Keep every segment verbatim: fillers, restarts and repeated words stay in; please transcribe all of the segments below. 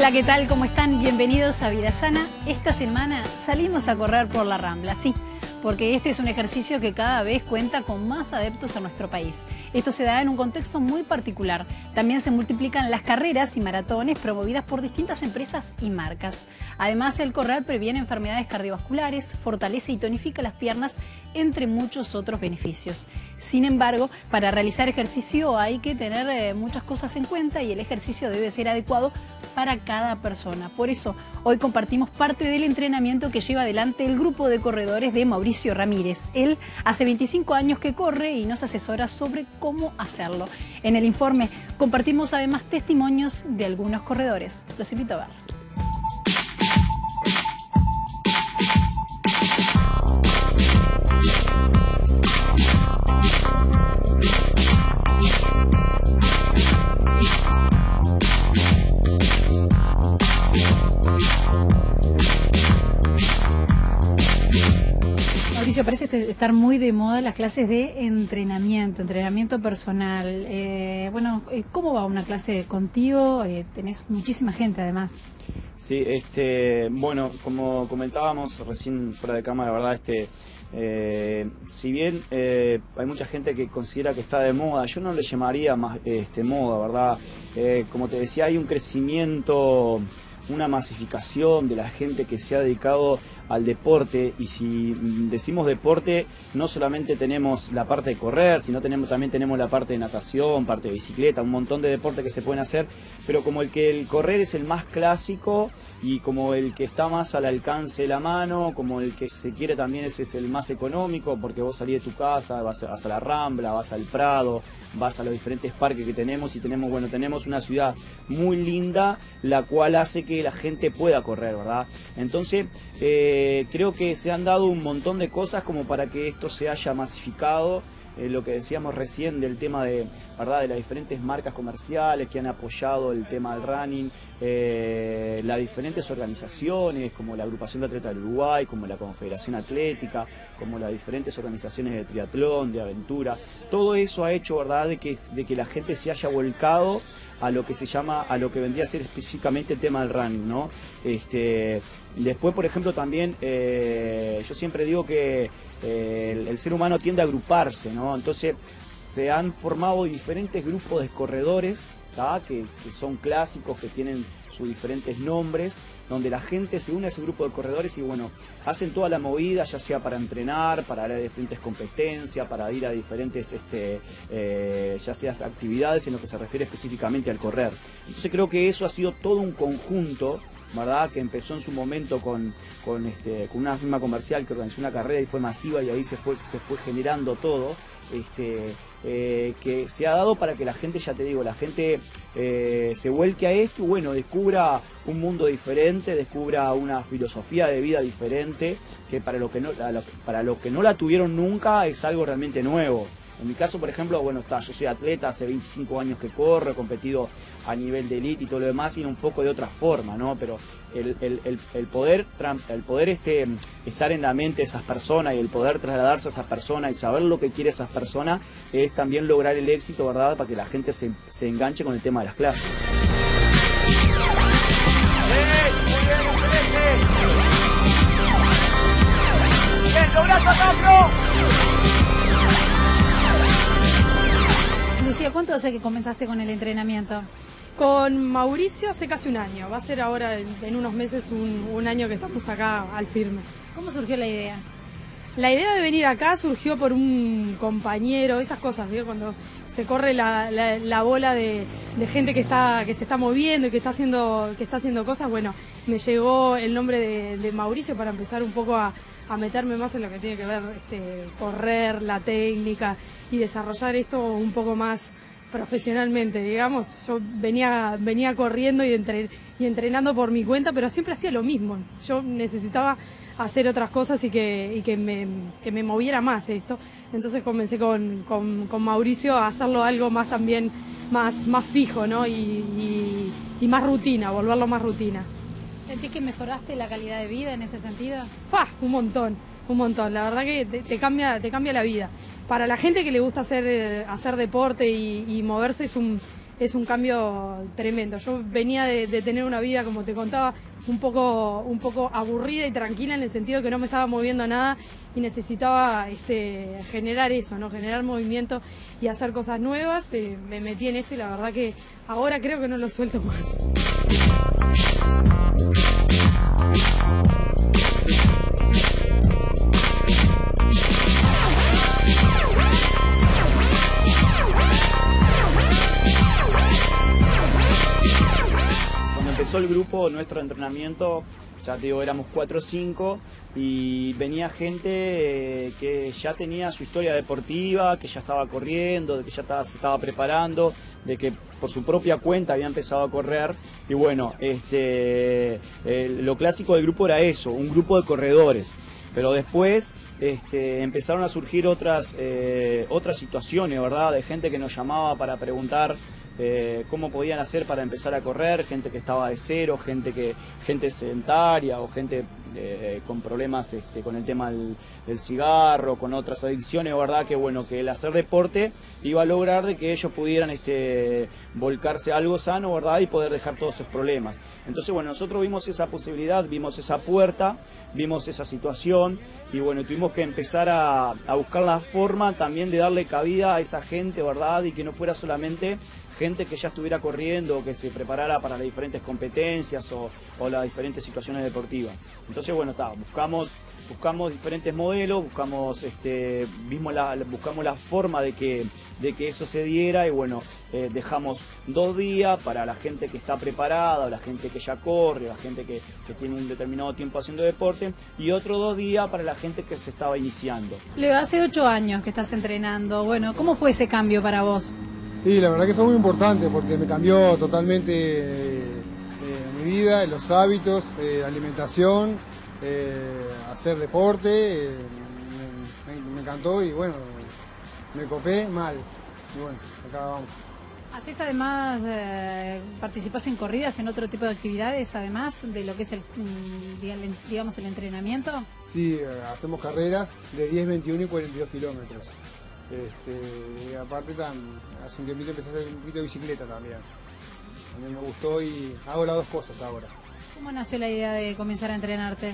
Hola, ¿qué tal? ¿Cómo están? Bienvenidos a Vida Sana. Esta semana salimos a correr por la Rambla, sí, porque este es un ejercicio que cada vez cuenta con más adeptos en nuestro país. Esto se da en un contexto muy particular. También se multiplican las carreras y maratones promovidas por distintas empresas y marcas. Además, el correr previene enfermedades cardiovasculares, fortalece y tonifica las piernas, entre muchos otros beneficios. Sin embargo, para realizar ejercicio hay que tener eh, muchas cosas en cuenta y el ejercicio debe ser adecuado para cada persona. Por eso, hoy compartimos parte del entrenamiento que lleva adelante el grupo de corredores de Mauricio Ramírez. Él hace veinticinco años que corre y nos asesora sobre cómo hacerlo. En el informe compartimos además testimonios de algunos corredores. Los invito a ver. Mauricio, parece estar muy de moda las clases de entrenamiento, entrenamiento personal. Eh, bueno, ¿cómo va una clase contigo? Eh, tenés muchísima gente además. Sí, este, bueno, como comentábamos recién fuera de cámara, la verdad, este, eh, si bien eh, hay mucha gente que considera que está de moda, yo no le llamaría más este, moda, ¿verdad? Eh, como te decía, hay un crecimiento, una masificación de la gente que se ha dedicado al deporte, y si decimos deporte no solamente tenemos la parte de correr, sino tenemos, también tenemos la parte de natación, parte de bicicleta, un montón de deportes que se pueden hacer, pero como el que el correr es el más clásico y como el que está más al alcance de la mano, como el que se quiere también ese es el más económico, porque vos salís de tu casa, vas a, vas a la Rambla, vas al Prado, vas a los diferentes parques que tenemos y tenemos, bueno, tenemos una ciudad muy linda, la cual hace que la gente pueda correr, ¿verdad? Entonces, eh, creo que se han dado un montón de cosas como para que esto se haya masificado. Eh, lo que decíamos recién del tema de, ¿verdad?, de las diferentes marcas comerciales que han apoyado el tema del running, eh, las diferentes organizaciones como la Agrupación de Atletas del Uruguay, como la Confederación Atlética, como las diferentes organizaciones de triatlón, de aventura, todo eso ha hecho, ¿verdad?, de que, de que la gente se haya volcado a lo que se llama, a lo que vendría a ser específicamente el tema del running, ¿no? Este, después, por ejemplo, también eh, yo siempre digo que eh, el, el ser humano tiende a agruparse, ¿no? Entonces se han formado diferentes grupos de corredores, que, que son clásicos, que tienen sus diferentes nombres, donde la gente se une a ese grupo de corredores y bueno, hacen toda la movida, ya sea para entrenar, para ir a diferentes competencias, para ir a diferentes, este, eh, ya sea actividades en lo que se refiere específicamente al correr. Entonces creo que eso ha sido todo un conjunto, ¿verdad?, que empezó en su momento con, con, este, con una firma comercial que organizó una carrera y fue masiva y ahí se fue, se fue generando todo. Este, eh, que se ha dado para que la gente, ya te digo, la gente eh, se vuelque a esto y bueno, descubra un mundo diferente, descubra una filosofía de vida diferente, que para lo que no, para lo que no la tuvieron nunca es algo realmente nuevo. En mi caso, por ejemplo, bueno, está, yo soy atleta, hace veinticinco años que corro, he competido a nivel de elite y todo lo demás, y un foco de otra forma, ¿no? Pero el, el, el, el poder, el poder este, estar en la mente de esas personas y el poder trasladarse a esas personas y saber lo que quiere esas personas es también lograr el éxito, ¿verdad?, para que la gente se, se enganche con el tema de las clases. ¡Bien, lográs acá, bro! Lucía, ¿cuánto hace que comenzaste con el entrenamiento? Con Mauricio hace casi un año, va a ser ahora en, en unos meses un, un año que estamos acá al firme. ¿Cómo surgió la idea? La idea de venir acá surgió por un compañero, esas cosas, ¿vio? Cuando se corre la, la, la bola de, de gente que está que se está moviendo y que está haciendo que está haciendo cosas, bueno, me llegó el nombre de, de Mauricio para empezar un poco a, a meterme más en lo que tiene que ver este, correr, la técnica y desarrollar esto un poco más profesionalmente, digamos. Yo venía venía corriendo y, entre, y entrenando por mi cuenta, pero siempre hacía lo mismo. Yo necesitaba hacer otras cosas y que, y que, me, que me moviera más esto. Entonces comencé con, con, con Mauricio a hacerlo algo más también, más, más fijo, ¿no? y, y, y más rutina, volverlo más rutina. ¿Sentís que mejoraste la calidad de vida en ese sentido? ¡Fah! Un montón, un montón. La verdad que te, te, cambia, te cambia la vida. Para la gente que le gusta hacer, eh, hacer deporte y, y moverse es un, es un cambio tremendo. Yo venía de, de tener una vida, como te contaba, un poco, un poco aburrida y tranquila, en el sentido que no me estaba moviendo nada y necesitaba este, generar eso, ¿no? Generar movimiento y hacer cosas nuevas. Eh, me metí en esto y la verdad que ahora creo que no lo suelto más. Empezó el grupo, nuestro entrenamiento, ya te digo, éramos cuatro o cinco y venía gente eh, que ya tenía su historia deportiva, que ya estaba corriendo, que ya estaba, se estaba preparando, de que por su propia cuenta había empezado a correr. Y bueno, este, eh, lo clásico del grupo era eso, un grupo de corredores. Pero después este, empezaron a surgir otras, eh, otras situaciones, ¿verdad? De gente que nos llamaba para preguntar Eh, cómo podían hacer para empezar a correr, gente que estaba de cero, gente que gente sedentaria o gente eh, con problemas este, con el tema del, del cigarro, con otras adicciones, ¿verdad? Que bueno, que el hacer deporte iba a lograr de que ellos pudieran este, volcarse a algo sano, ¿verdad? Y poder dejar todos esos problemas. Entonces, bueno, nosotros vimos esa posibilidad, vimos esa puerta, vimos esa situación y bueno, tuvimos que empezar a, a buscar la forma también de darle cabida a esa gente, ¿verdad? Y que no fuera solamente gente que ya estuviera corriendo o que se preparara para las diferentes competencias o, o las diferentes situaciones deportivas. Entonces, bueno, está, buscamos, buscamos diferentes modelos, buscamos, este, mismo la, buscamos la forma de que, de que eso se diera y bueno, eh, dejamos dos días para la gente que está preparada, o la gente que ya corre, la gente que, que tiene un determinado tiempo haciendo deporte y otro dos días para la gente que se estaba iniciando. Leo, hace ocho años que estás entrenando. Bueno, ¿cómo fue ese cambio para vos? Sí, la verdad que fue muy importante porque me cambió totalmente eh, mi vida, los hábitos, eh, la alimentación, eh, hacer deporte, eh, me, me, me encantó y bueno, me copé mal. Y bueno, acá vamos. ¿Hacés además, eh, participás en corridas, en otro tipo de actividades, además de lo que es el, digamos, el entrenamiento? Sí, hacemos carreras de diez, veintiuno y cuarenta y dos kilómetros. Este, y aparte también, hace un tiempito empecé a hacer un poquito de bicicleta también. A mí me gustó y hago las dos cosas ahora. ¿Cómo nació la idea de comenzar a entrenarte?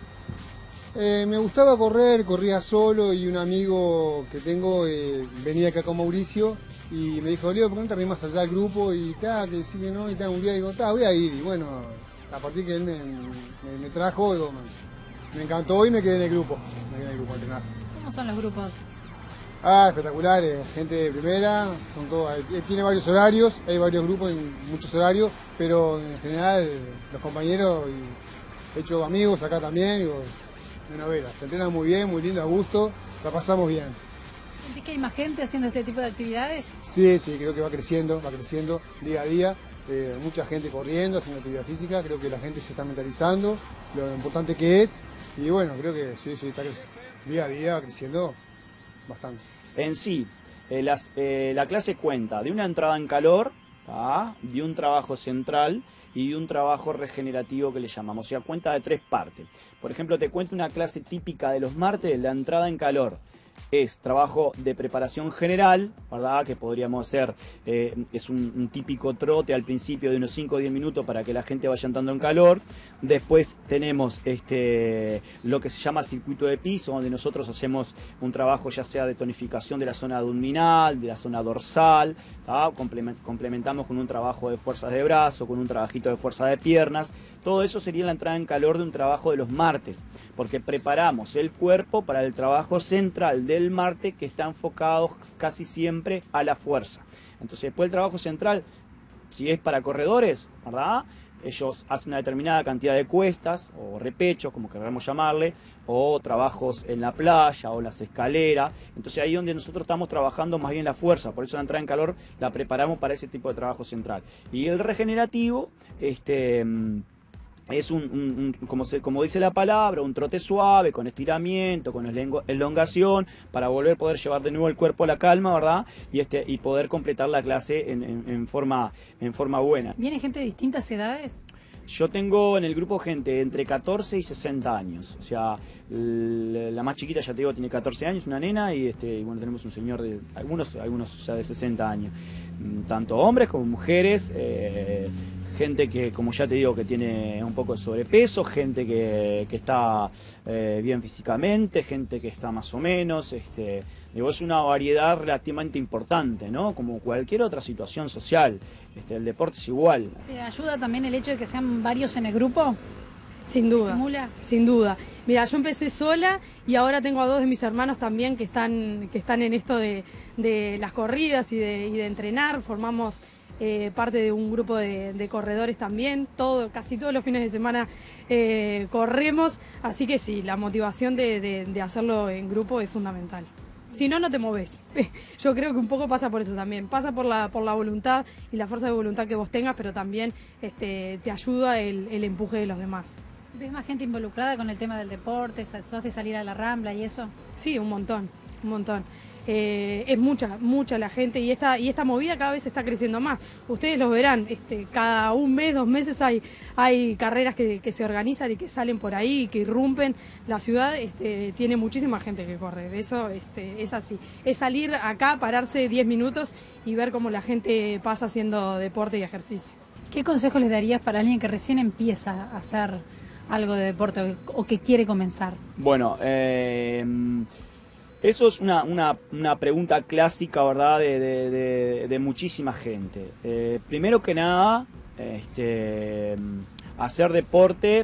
Eh, me gustaba correr, corría solo y un amigo que tengo eh, venía acá con Mauricio y me dijo, Leo, ¿por qué no te arrimas allá al grupo? Y ta, que sí que no, y ta, un día digo, ta, voy a ir. Y bueno, a partir que él me, me, me trajo, digo, me, me encantó y me quedé en el grupo, me quedé en el grupo a entrenar. ¿Cómo son los grupos? Ah, espectacular, eh, gente de primera, con todo, eh, tiene varios horarios, hay varios grupos en muchos horarios, pero en general los compañeros, y he hecho amigos acá también, digo, de novela, se entrenan muy bien, muy lindo, a gusto, la pasamos bien. ¿Sentís que hay más gente haciendo este tipo de actividades? Sí, sí, creo que va creciendo, va creciendo día a día, eh, mucha gente corriendo, haciendo actividad física, creo que la gente se está mentalizando, lo importante que es, y bueno, creo que sí, sí, está día a día va creciendo. Bastantes. En sí, eh, las, eh, la clase cuenta de una entrada en calor, ¿tá? De un trabajo central y de un trabajo regenerativo que le llamamos. O sea, cuenta de tres partes. Por ejemplo, te cuento una clase típica de los martes, la entrada en calor. Es trabajo de preparación general, ¿verdad? Que podríamos hacer, eh, es un, un típico trote al principio de unos cinco o diez minutos para que la gente vaya entrando en calor. Después tenemos este, lo que se llama circuito de piso, donde nosotros hacemos un trabajo ya sea de tonificación de la zona abdominal, de la zona dorsal, ¿tá? Complementamos con un trabajo de fuerzas de brazo, con un trabajito de fuerza de piernas. Todo eso sería la entrada en calor de un trabajo de los martes, porque preparamos el cuerpo para el trabajo central de el martes que está enfocado casi siempre a la fuerza. Entonces después el trabajo central, si es para corredores, ¿verdad? Ellos hacen una determinada cantidad de cuestas o repechos, como queramos llamarle, o trabajos en la playa o las escaleras. Entonces ahí es donde nosotros estamos trabajando más bien la fuerza, por eso la entrada en calor la preparamos para ese tipo de trabajo central. Y el regenerativo, este... es un, un, un como, se, como dice la palabra, un trote suave, con estiramiento, con elongación, para volver a poder llevar de nuevo el cuerpo a la calma, ¿verdad? Y, este, y poder completar la clase en, en, en, forma, en forma buena. ¿Viene gente de distintas edades? Yo tengo en el grupo gente entre catorce y sesenta años. O sea, la más chiquita, ya te digo, tiene catorce años, una nena, y este y bueno, tenemos un señor de algunos, algunos ya de sesenta años. Tanto hombres como mujeres, eh, gente que, como ya te digo, que tiene un poco de sobrepeso, gente que, que está eh, bien físicamente, gente que está más o menos, este, digo, es una variedad relativamente importante, ¿no? Como cualquier otra situación social, este, el deporte es igual. ¿Te ayuda también el hecho de que sean varios en el grupo? Sin duda, ¿Estimula? sin duda. Mira, yo empecé sola y ahora tengo a dos de mis hermanos también que están, que están en esto de, de las corridas y de, y de entrenar. Formamos eh, parte de un grupo de, de corredores también. Todo, casi todos los fines de semana eh, corremos, así que sí, la motivación de, de, de hacerlo en grupo es fundamental. Si no, no te moves. Yo creo que un poco pasa por eso también. Pasa por la, por la voluntad y la fuerza de voluntad que vos tengas, pero también este, te ayuda el, el empuje de los demás. ¿Ves más gente involucrada con el tema del deporte? ¿Sos de salir a la Rambla y eso? Sí, un montón, un montón. Eh, es mucha, mucha la gente y esta, y esta movida cada vez está creciendo más. Ustedes lo verán, este, cada un mes, dos meses hay, hay carreras que, que se organizan y que salen por ahí y que irrumpen. La ciudad este, tiene muchísima gente que corre, eso este, es así. Es salir acá, pararse diez minutos y ver cómo la gente pasa haciendo deporte y ejercicio. ¿Qué consejo les darías para alguien que recién empieza a hacer algo de deporte o que quiere comenzar? Bueno, eh, eso es una, una, una pregunta clásica, ¿verdad?, de, de, de, de muchísima gente. Eh, primero que nada, este, hacer deporte,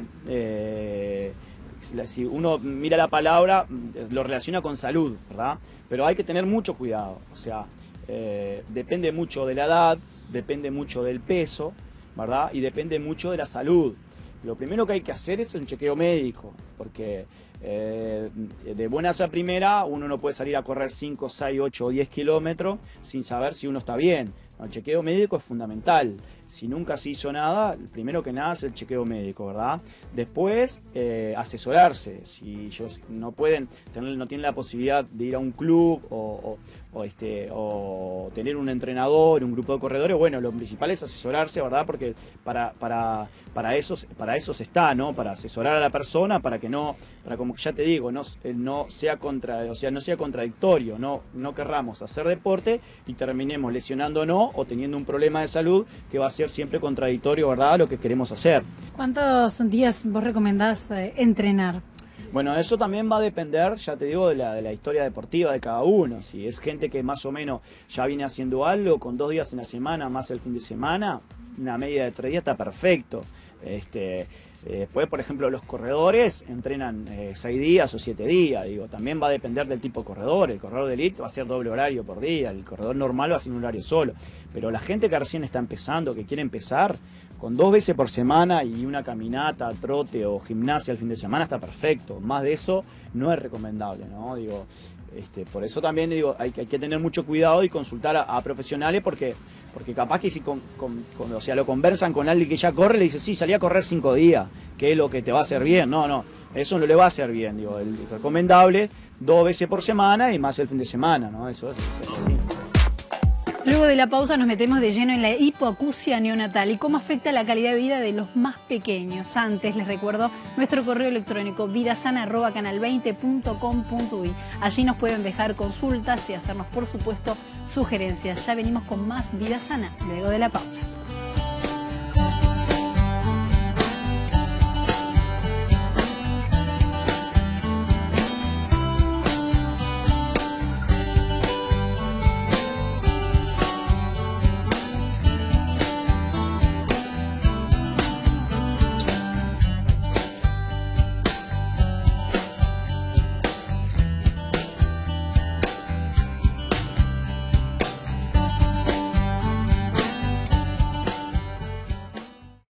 eh, si uno mira la palabra, lo relaciona con salud, ¿verdad? Pero hay que tener mucho cuidado, o sea, eh, depende mucho de la edad, depende mucho del peso, ¿verdad? Y depende mucho de la salud. Lo primero que hay que hacer es un chequeo médico, porque eh, de buenas a primera uno no puede salir a correr cinco, seis, ocho o diez kilómetros sin saber si uno está bien. El chequeo médico es fundamental. Si nunca se hizo nada, el primero que nada es el chequeo médico, ¿verdad? Después, eh, asesorarse. Si ellos no pueden, tener, no tienen la posibilidad de ir a un club o, o, o, este, o tener un entrenador, un grupo de corredores, bueno, lo principal es asesorarse, ¿verdad? Porque para, para, para, eso, para eso se está, ¿no? Para asesorar a la persona, para que no, para como ya te digo, no, no sea contra, o sea, no sea contradictorio, no, no querramos hacer deporte y terminemos lesionándonos o teniendo un problema de salud que va a ser siempre contradictorio, ¿verdad?, a lo que queremos hacer. ¿Cuántos días vos recomendás eh, entrenar? Bueno, eso también va a depender, ya te digo, de la, de la historia deportiva de cada uno. Si es gente que más o menos ya viene haciendo algo, con dos días en la semana más el fin de semana, una media de tres días está perfecto. Este, después, por ejemplo, los corredores entrenan eh, seis días o siete días. Digo, también va a depender del tipo de corredor. El corredor de elite va a ser doble horario por día, el corredor normal va a ser un horario solo. Pero la gente que recién está empezando, que quiere empezar, con dos veces por semana y una caminata, trote o gimnasia el fin de semana está perfecto. Más de eso no es recomendable, ¿no? Digo, este, por eso también digo, hay, hay que tener mucho cuidado y consultar a, a profesionales porque, porque capaz que si con, con, con, o sea, lo conversan con alguien que ya corre, le dice, sí, salí a correr cinco días, que es lo que te va a hacer bien. No, no, eso no le va a hacer bien. Digo, el recomendable dos veces por semana y más el fin de semana, ¿no? Eso es, eso es así. Luego de la pausa nos metemos de lleno en la hipoacusia neonatal y cómo afecta la calidad de vida de los más pequeños. Antes les recuerdo nuestro correo electrónico vidasana arroba canal veinte punto com punto uy. Allí nos pueden dejar consultas y hacernos, por supuesto, sugerencias. Ya venimos con más Vida Sana luego de la pausa.